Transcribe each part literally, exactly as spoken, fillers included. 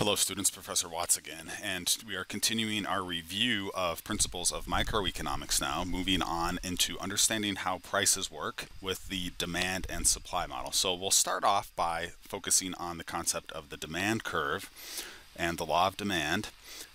Hello students, Professor Watts again, and we are continuing our review of principles of microeconomics now, moving on into understanding how prices work with the demand and supply model. So we'll start off by focusing on the concept of the demand curve and the law of demand,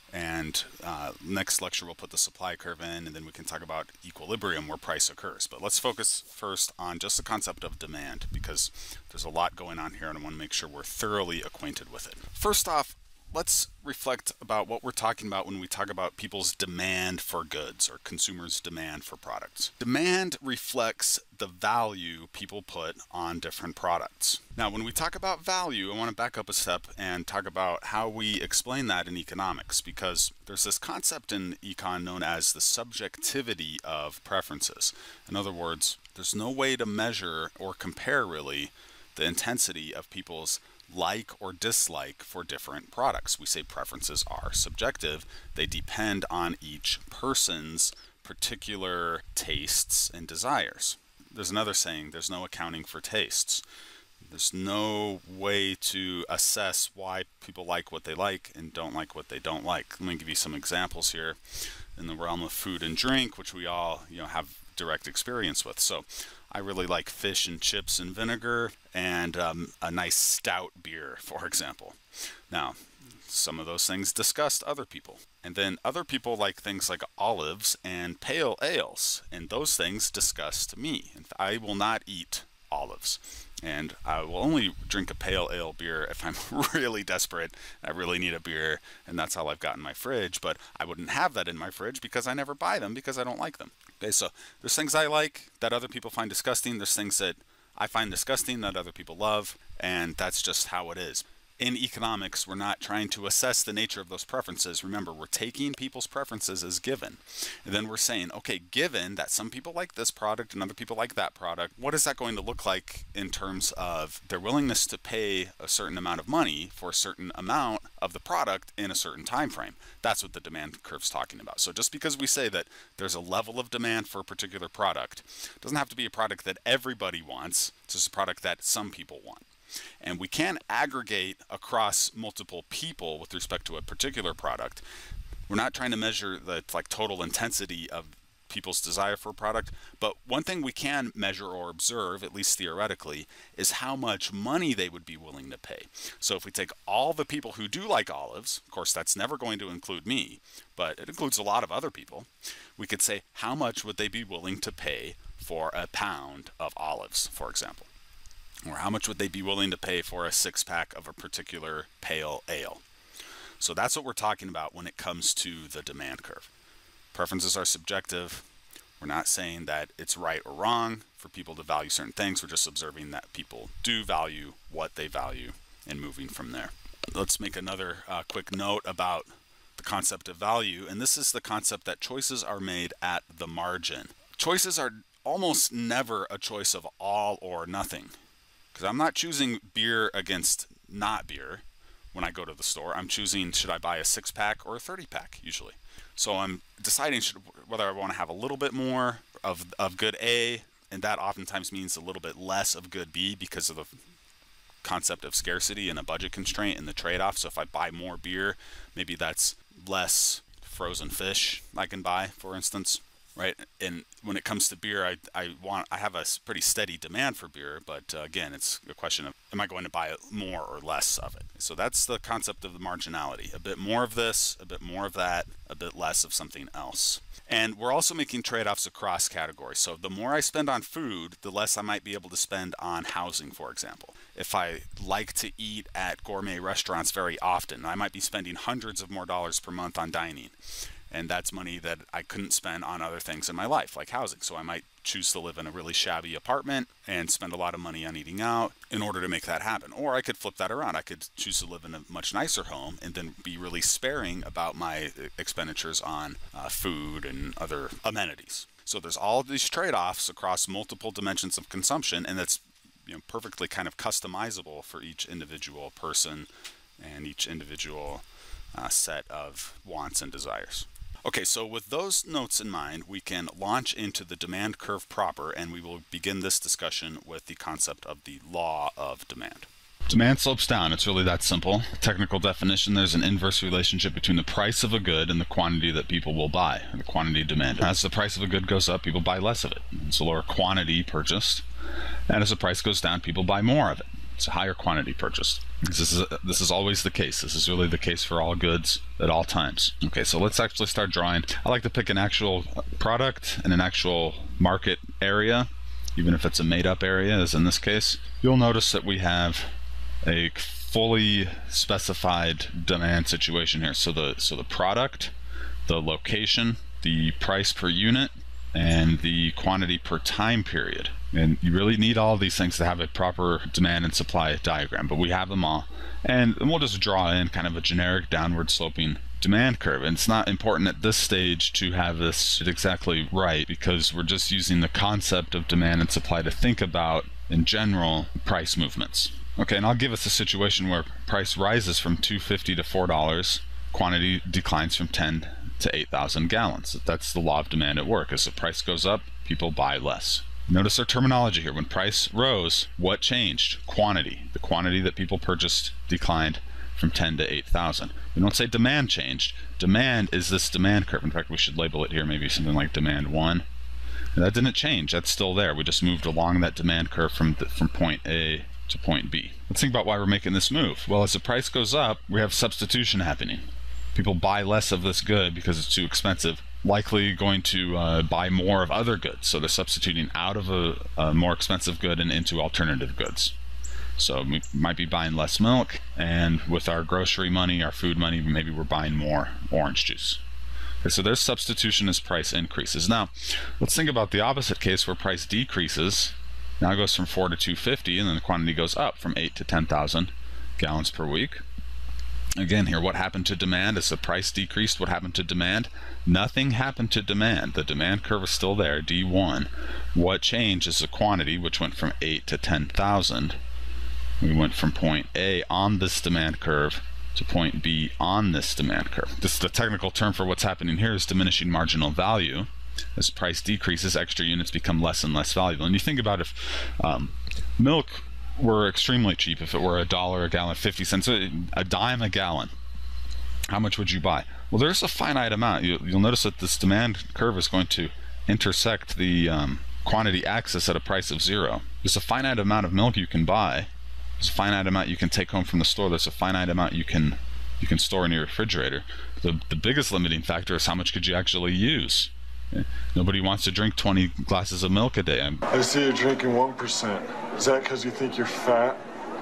and uh, next lecture we'll put the supply curve in, and then we can talk about equilibrium where price occurs. But let's focus first on just the concept of demand, because there's a lot going on here and I want to make sure we're thoroughly acquainted with it. First off, let's reflect about what we're talking about when we talk about people's demand for goods or consumers' demand for products. Demand reflects the value people put on different products. Now, when we talk about value, I want to back up a step and talk about how we explain that in economics, because there's this concept in econ known as the subjectivity of preferences. In other words, there's no way to measure or compare really the intensity of people's like or dislike for different products. We say preferences are subjective. They depend on each person's particular tastes and desires. There's another saying, there's no accounting for tastes. There's no way to assess why people like what they like and don't like what they don't like. Let me give you some examples here in the realm of food and drink, which we all, you know, have direct experience with. So I really like fish and chips and vinegar and um, a nice stout beer, for example. Now, some of those things disgust other people. And then other people like things like olives and pale ales, and those things disgust me. And I will not eat olives. And I will only drink a pale ale beer if I'm really desperate, I really need a beer, and that's all I've got in my fridge. But I wouldn't have that in my fridge because I never buy them because I don't like them. Okay, so there's things I like that other people find disgusting. There's things that I find disgusting that other people love, and that's just how it is. In economics, we're not trying to assess the nature of those preferences. Remember, we're taking people's preferences as given. And then we're saying, okay, given that some people like this product and other people like that product, what is that going to look like in terms of their willingness to pay a certain amount of money for a certain amount of the product in a certain time frame? That's what the demand curve's talking about. So just because we say that there's a level of demand for a particular product, it doesn't have to be a product that everybody wants. It's just a product that some people want. And we can aggregate across multiple people with respect to a particular product. We're not trying to measure the like total intensity of people's desire for a product, but one thing we can measure or observe, at least theoretically, is how much money they would be willing to pay. So if we take all the people who do like olives, of course that's never going to include me, but it includes a lot of other people, we could say how much would they be willing to pay for a pound of olives, for example. Or how much would they be willing to pay for a six-pack of a particular pale ale? So that's what we're talking about when it comes to the demand curve. Preferences are subjective. We're not saying that it's right or wrong for people to value certain things. We're just observing that people do value what they value and moving from there. Let's make another uh, quick note about the concept of value, and this is the concept that choices are made at the margin. Choices are almost never a choice of all or nothing. Because I'm not choosing beer against not beer when I go to the store. I'm choosing, should I buy a six-pack or a thirty-pack usually. So I'm deciding should, whether I want to have a little bit more of, of good A, and that oftentimes means a little bit less of good B because of the concept of scarcity and a budget constraint and the trade-off. So if I buy more beer, maybe that's less frozen fish I can buy, for instance. Right, and when it comes to beer, I, I want I have a pretty steady demand for beer, but uh, again, it's a question of am I going to buy more or less of it? So that's the concept of the marginality. A bit more of this, a bit more of that, a bit less of something else. And we're also making trade-offs across categories. So the more I spend on food, the less I might be able to spend on housing, for example. If I like to eat at gourmet restaurants very often, I might be spending hundreds of more dollars per month on dining. And that's money that I couldn't spend on other things in my life, like housing. So I might choose to live in a really shabby apartment and spend a lot of money on eating out in order to make that happen. Or I could flip that around. I could choose to live in a much nicer home and then be really sparing about my expenditures on uh, food and other amenities. So there's all of these trade-offs across multiple dimensions of consumption, and that's, you know, perfectly kind of customizable for each individual person and each individual uh, set of wants and desires. Okay, so with those notes in mind, we can launch into the demand curve proper, and we will begin this discussion with the concept of the law of demand. Demand slopes down. It's really that simple. Technical definition, there's an inverse relationship between the price of a good and the quantity that people will buy, the quantity demanded. As the price of a good goes up, people buy less of it. It's a lower quantity purchased. And as the price goes down, people buy more of it. It's a higher quantity purchased. This is, a, this is always the case. This is really the case for all goods at all times. Okay, so let's actually start drawing. I like to pick an actual product and an actual market area, even if it's a made-up area, as in this case. You'll notice that we have a fully specified demand situation here. So the so the product, the location, the price per unit, and the quantity per time period. And you really need all of these things to have a proper demand and supply diagram, but we have them all. And we'll just draw in kind of a generic downward sloping demand curve. And it's not important at this stage to have this exactly right, because we're just using the concept of demand and supply to think about, in general, price movements. Okay, and I'll give us a situation where price rises from two fifty to four dollars, quantity declines from ten to eight thousand gallons. That's the law of demand at work. As the price goes up, people buy less. Notice our terminology here. When price rose, what changed? Quantity. The quantity that people purchased declined from ten to eight thousand. We don't say demand changed. Demand is this demand curve. In fact, we should label it here, maybe something like demand one. And that didn't change. That's still there. We just moved along that demand curve from, the, from point A to point B. Let's think about why we're making this move. Well, as the price goes up, we have substitution happening. People buy less of this good because it's too expensive, likely going to uh, buy more of other goods. So they're substituting out of a, a more expensive good and into alternative goods. So we might be buying less milk, and with our grocery money, our food money, maybe we're buying more orange juice. Okay, so there's substitution as price increases. Now, let's think about the opposite case where price decreases. Now it goes from four to two fifty, and then the quantity goes up from eight to ten thousand gallons per week. Again here, what happened to demand? As the price decreased, what happened to demand? Nothing happened to demand. The demand curve is still there, D one. What changed is the quantity, which went from eight to ten thousand. We went from point A on this demand curve to point B on this demand curve. This is the technical term for what's happening here is diminishing marginal value. As price decreases, extra units become less and less valuable. And you think about if um, milk were extremely cheap, if it were a dollar a gallon, fifty cents, a, a dime a gallon, how much would you buy? Well, there's a finite amount. You, you'll notice that this demand curve is going to intersect the um, quantity axis at a price of zero. There's a finite amount of milk you can buy. There's a finite amount you can take home from the store. There's a finite amount you can you can store in your refrigerator. The, the biggest limiting factor is how much could you actually use. Nobody wants to drink twenty glasses of milk a day. I'm... I see you're drinking one percent. Is that because you think you're fat?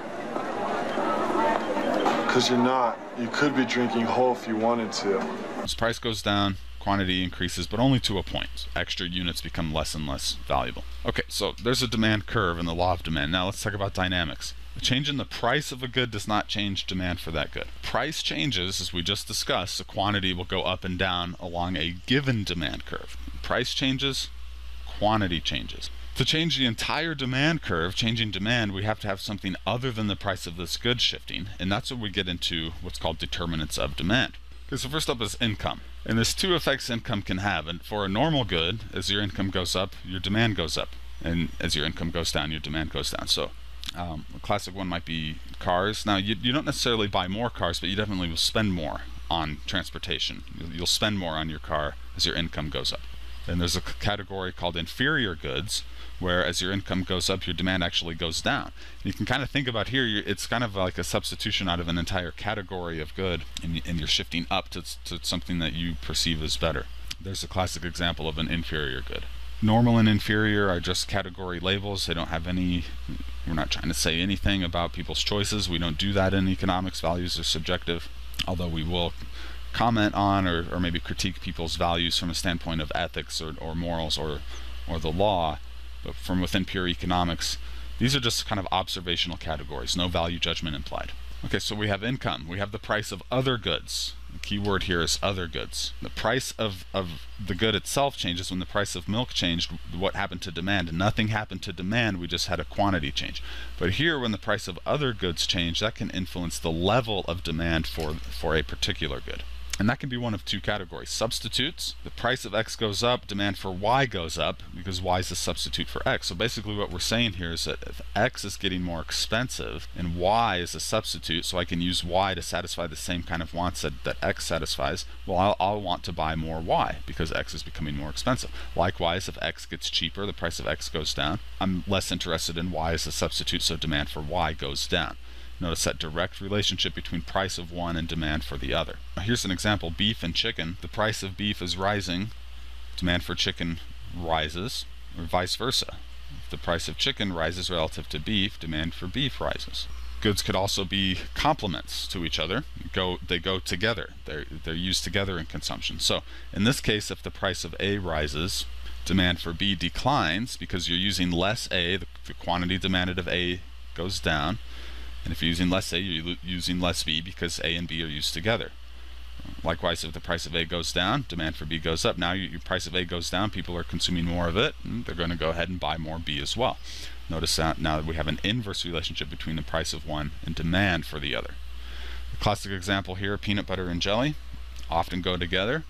Because you're not. You could be drinking whole if you wanted to. As price goes down, quantity increases, but only to a point. Extra units become less and less valuable. Okay, so there's a demand curve in the law of demand. Now let's talk about dynamics. A change in the price of a good does not change demand for that good. Price changes, as we just discussed, the quantity will go up and down along a given demand curve. Price changes, quantity changes. To change the entire demand curve, changing demand, we have to have something other than the price of this good shifting, and that's where we get into what's called determinants of demand. Okay, so first up is income. And there's two effects income can have. And for a normal good, as your income goes up, your demand goes up. And as your income goes down, your demand goes down. So Um, a classic one might be cars. Now, you, you don't necessarily buy more cars, but you definitely will spend more on transportation. You'll, you'll spend more on your car as your income goes up. And there's a category called inferior goods, where as your income goes up, your demand actually goes down. And you can kind of think about here, you're, it's kind of like a substitution out of an entire category of good, and, and you're shifting up to, to something that you perceive as better. There's a classic example of an inferior good. Normal and inferior are just category labels. They don't have any, we're not trying to say anything about people's choices. We don't do that in economics. Values are subjective, although we will comment on or, or maybe critique people's values from a standpoint of ethics or, or morals or, or the law. But from within pure economics, these are just kind of observational categories, no value judgment implied. Okay, so we have income. We have the price of other goods. The key word here is other goods. The price of, of the good itself changes. When the price of milk changed, what happened to demand? Nothing happened to demand, we just had a quantity change. But here, when the price of other goods change, that can influence the level of demand for, for a particular good. And that can be one of two categories. Substitutes, the price of X goes up, demand for Y goes up because Y is a substitute for X. So basically what we're saying here is that if X is getting more expensive and Y is a substitute, so I can use Y to satisfy the same kind of wants that, that X satisfies, well, I'll, I'll want to buy more Y because X is becoming more expensive. Likewise, if X gets cheaper, the price of X goes down. I'm less interested in Y as a substitute, so demand for Y goes down. Notice that direct relationship between price of one and demand for the other. Here's an example, beef and chicken. The price of beef is rising, demand for chicken rises, or vice versa. If the price of chicken rises relative to beef, demand for beef rises. Goods could also be complements to each other. Go, they go together. They're, they're used together in consumption. So in this case, if the price of A rises, demand for B declines because you're using less A, the, the quantity demanded of A goes down. And if you're using less A, you're using less B because A and B are used together. Likewise, if the price of A goes down, demand for B goes up. Now you, your price of A goes down, people are consuming more of it, and they're going to go ahead and buy more B as well. Notice that now that we have an inverse relationship between the price of one and demand for the other. The classic example here, peanut butter and jelly often go together.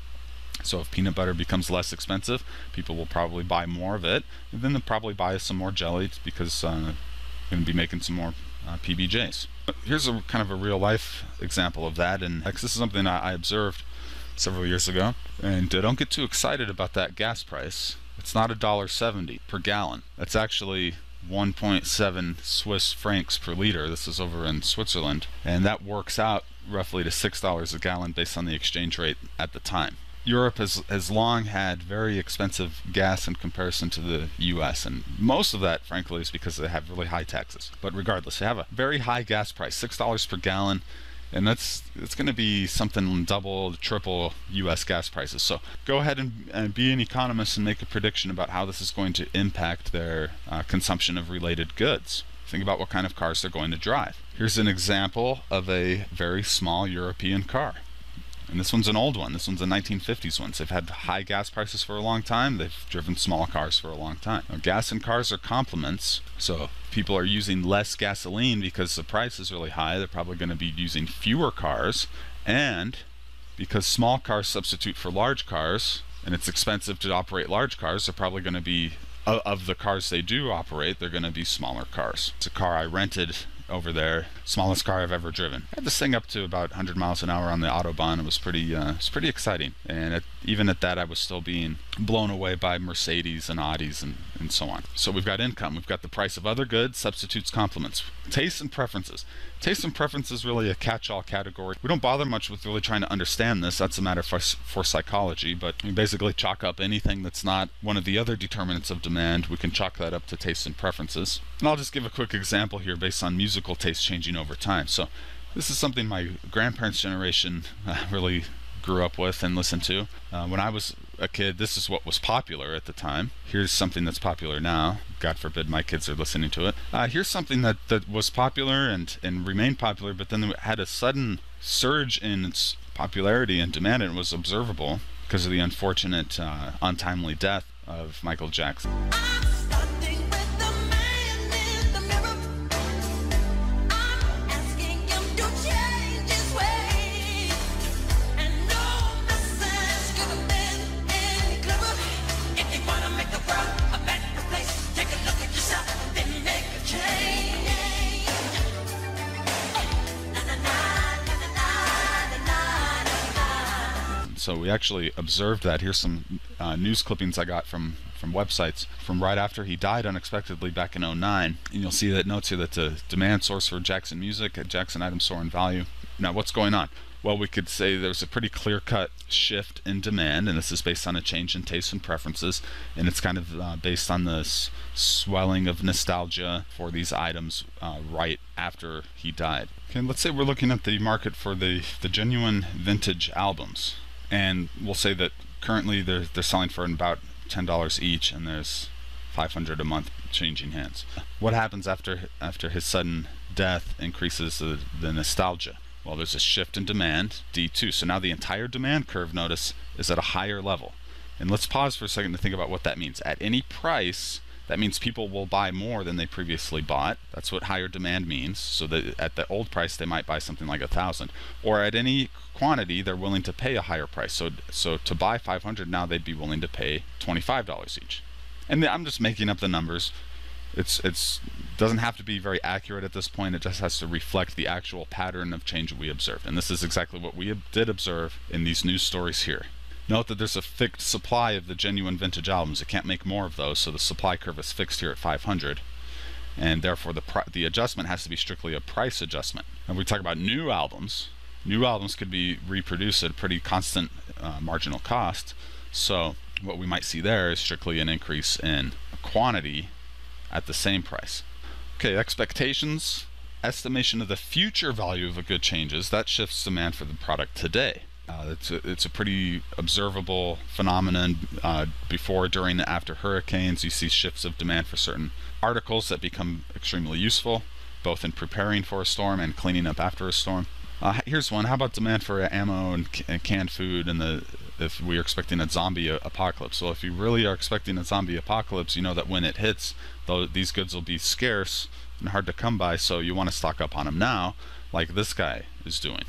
So if peanut butter becomes less expensive, people will probably buy more of it, and then they'll probably buy some more jelly because uh, they're going to be making some more Uh, P B Js. Here's a kind of a real life example of that, and this is something I, I observed several years ago. And uh, don't get too excited about that gas price. It's not a dollar seventy per gallon. That's actually one point seven Swiss francs per liter. This is over in Switzerland, and that works out roughly to six dollars a gallon based on the exchange rate at the time. Europe has, has long had very expensive gas in comparison to the U S, and most of that, frankly, is because they have really high taxes. But regardless, they have a very high gas price, six dollars per gallon, and that's it's going to be something double, triple U S gas prices. So go ahead and, and be an economist and make a prediction about how this is going to impact their uh, consumption of related goods. Think about what kind of cars they're going to drive. Here's an example of a very small European car. And this one's an old one. This one's a nineteen fifties one. So they've had high gas prices for a long time. They've driven small cars for a long time. Now, gas and cars are complements. So people are using less gasoline because the price is really high. They're probably going to be using fewer cars. And because small cars substitute for large cars, and it's expensive to operate large cars, they're probably going to be, of the cars they do operate, they're going to be smaller cars. It's a car I rented over there, smallest car I've ever driven. I had this thing up to about one hundred miles an hour on the Autobahn. It was pretty, uh, it was pretty exciting. And it, even at that, I was still being blown away by Mercedes and Audis and, and so on. So we've got income, we've got the price of other goods, substitutes, complements. Tastes and preferences. Taste and preference is really a catch-all category. We don't bother much with really trying to understand this. That's a matter for, for psychology, but we basically chalk up anything that's not one of the other determinants of demand. We can chalk that up to tastes and preferences. And I'll just give a quick example here based on musical taste changing over time. So this is something my grandparents' generation uh, really grew up with and listened to. Uh, when I was a kid, this is what was popular at the time. Here's something that's popular now. God forbid my kids are listening to it. Uh, here's something that, that was popular and, and remained popular, but then it had a sudden surge in its popularity and demand, and it was observable because of the unfortunate, uh, untimely death of Michael Jackson. So we actually observed that. Here's some uh, news clippings I got from, from websites from right after he died unexpectedly back in oh nine. And you'll see that notes here that the demand source for Jackson music, Jackson items soar in value. Now what's going on? Well, we could say there's a pretty clear-cut shift in demand, and this is based on a change in tastes and preferences, and it's kind of uh, based on this swelling of nostalgia for these items uh, right after he died. Okay, let's say we're looking at the market for the, the genuine vintage albums. And we'll say that currently they're, they're selling for about ten dollars each, and there's five hundred dollars a month changing hands. What happens after after his sudden death increases the, the nostalgia? Well, there's a shift in demand, D two. So now the entire demand curve, notice, is at a higher level. And let's pause for a second to think about what that means. At any price, That means people will buy more than they previously bought. That's what higher demand means. So that at the old price, they might buy something like a thousand, or at any quantity, they're willing to pay a higher price. So, so to buy five hundred now, they'd be willing to pay twenty-five dollars each. And I'm just making up the numbers. It's it's doesn't have to be very accurate at this point. It just has to reflect the actual pattern of change that we observed. And this is exactly what we did observe in these news stories here. Note that there's a fixed supply of the genuine vintage albums. It can't make more of those, so the supply curve is fixed here at five hundred, and therefore the pri the adjustment has to be strictly a price adjustment. And we talk about new albums. New albums could be reproduced at a pretty constant uh, marginal cost. So what we might see there is strictly an increase in quantity at the same price. Okay, expectations, estimation of the future value of a good changes. That shifts demand for the product today. Uh, it's, a, it's a pretty observable phenomenon uh, before, during, and after hurricanes. You see shifts of demand for certain articles that become extremely useful, both in preparing for a storm and cleaning up after a storm. Uh, here's one. How about demand for ammo and, and canned food, and the if we are expecting a zombie apocalypse? Well, if you really are expecting a zombie apocalypse, you know that when it hits, though, these goods will be scarce and hard to come by, so you want to stock up on them now, like this guy is doing.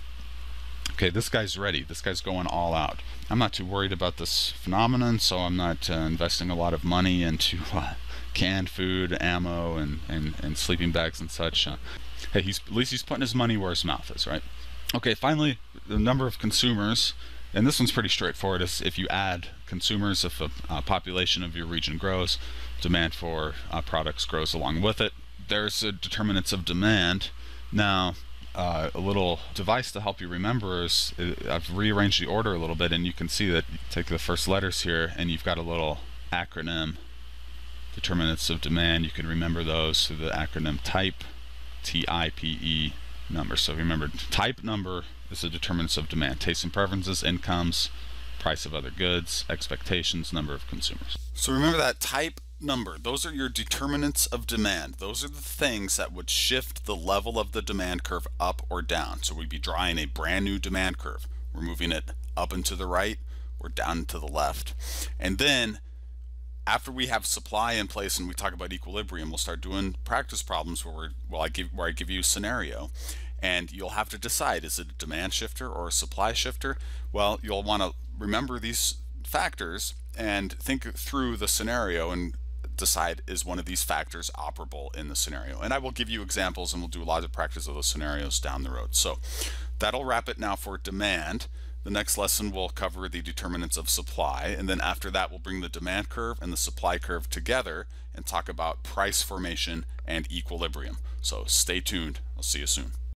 Okay, this guy's ready. This guy's going all out. I'm not too worried about this phenomenon, so I'm not uh, investing a lot of money into uh, canned food, ammo, and, and, and sleeping bags and such. Uh, hey, he's, at least he's putting his money where his mouth is, right? Okay, finally, the number of consumers, and this one's pretty straightforward. Is if you add consumers, if a uh, population of your region grows, demand for uh, products grows along with it. There's a determinants of demand. Now, Uh, a little device to help you remember is uh, I've rearranged the order a little bit, and you can see that you take the first letters here and you've got a little acronym, determinants of demand. You can remember those through the acronym type, T I P E, number. So remember, type number is the determinants of demand. Tastes and preferences, incomes, price of other goods, expectations, number of consumers. So remember that type number. Those are your determinants of demand. Those are the things that would shift the level of the demand curve up or down. So we'd be drawing a brand new demand curve. We're moving it up and to the right or down to the left. And then after we have supply in place and we talk about equilibrium, we'll start doing practice problems where we're, well, I give, where I give you a scenario, and you'll have to decide, is it a demand shifter or a supply shifter? Well, you'll want to remember these factors and think through the scenario and decide, is one of these factors operable in the scenario? And I will give you examples, and we'll do a lot of practice of those scenarios down the road. So that'll wrap it now for demand. The next lesson will cover the determinants of supply, and then after that we'll bring the demand curve and the supply curve together and talk about price formation and equilibrium. So stay tuned. I'll see you soon.